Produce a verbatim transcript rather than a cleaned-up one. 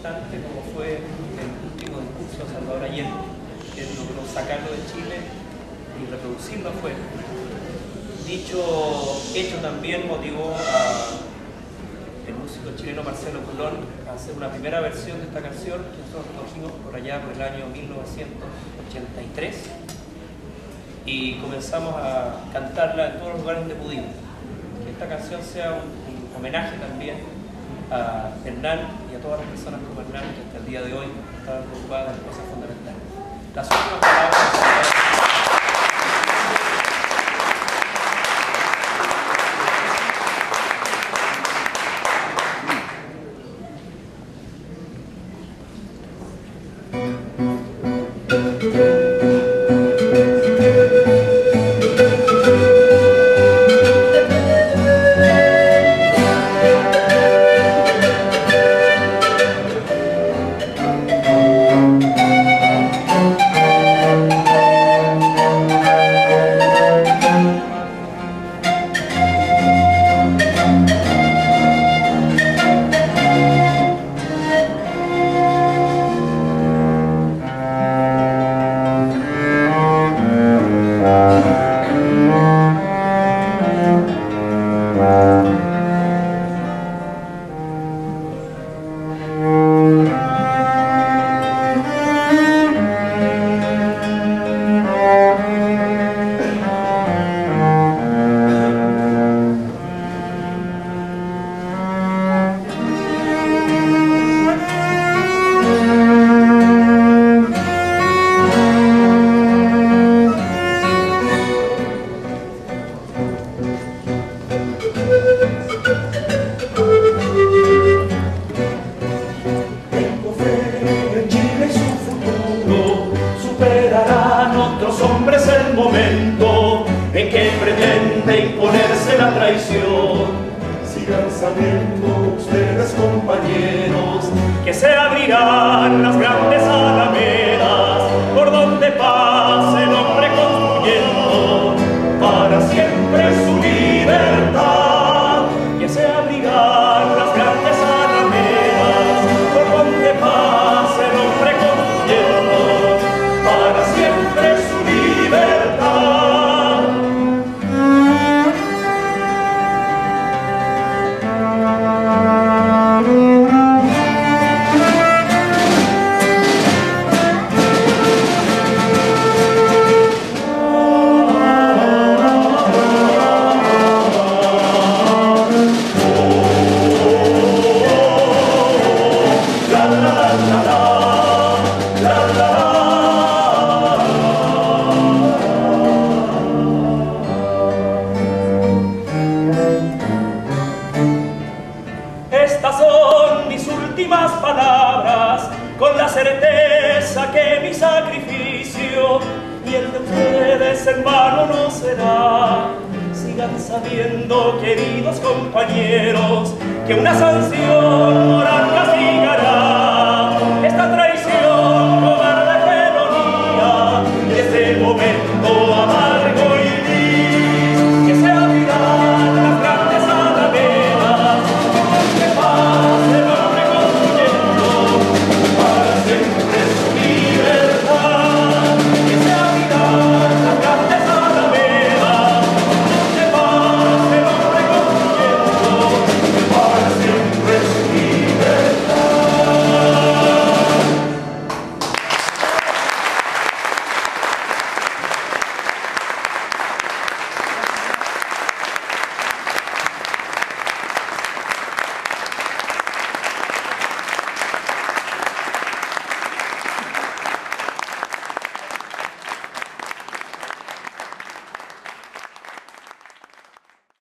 importante como fue el último discurso de Salvador Allende, que logró sacarlo de Chile y reproducirlo afuera. Dicho hecho también motivó a el músico chileno Marcelo Colón a hacer una primera versión de esta canción que nosotros recogimos por allá por el año mil novecientos ochenta y tres y comenzamos a cantarla en todos los lugares donde pudimos. Que esta canción sea un, un homenaje también a Hernán y a todas las personas como Hernán que hasta el día de hoy están preocupadas en cosas fundamentales. Las últimas palabras. Sigan sabiendo ustedes, compañeros, que se abrirán las grandes alamedas por donde pase el hombre construyendo para siempre su libertad. Que se abrirán las grandes alamedas por donde pase el hombre construyendo para siempre su libertad. Estas son mis últimas palabras, con la certeza que mi sacrificio y el de ustedes en vano no será. Sigan sabiendo, queridos compañeros, que una sanción